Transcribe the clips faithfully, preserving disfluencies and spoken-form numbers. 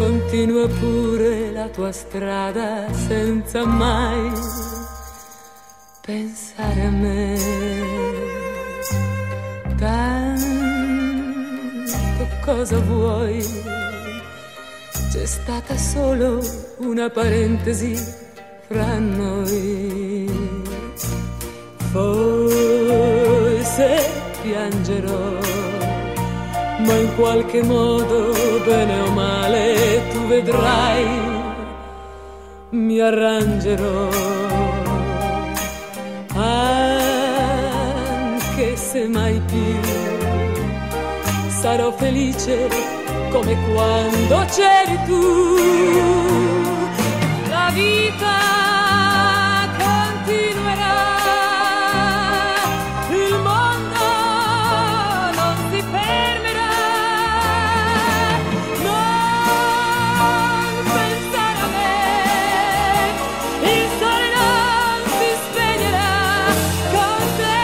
continua pure la tua strada senza mai pensare a me. Tanto cosa vuoi? C'è stata solo una parentesi fra noi. Forse piangerò, ma in qualche modo, bene o male, tu vedrai, mi arrangerò. Anche se mai più sarò felice come quando c'eri tu. La vita continuerà, il mondo non si fermerà. Non pensare a me, il sole non si spegnerà con te.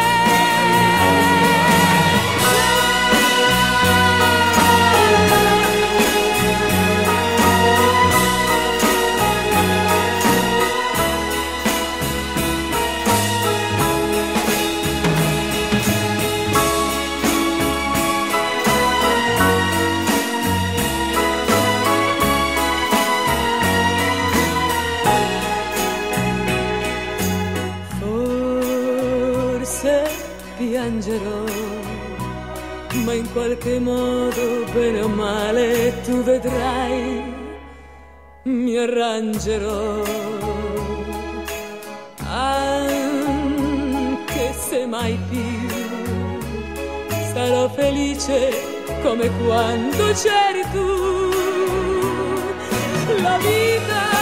Forse piangerò, ma in qualche modo, bene o male, tu vedrai, mi arrangerò. Anche se mai più sarò felice come quando c'eri tu. La vita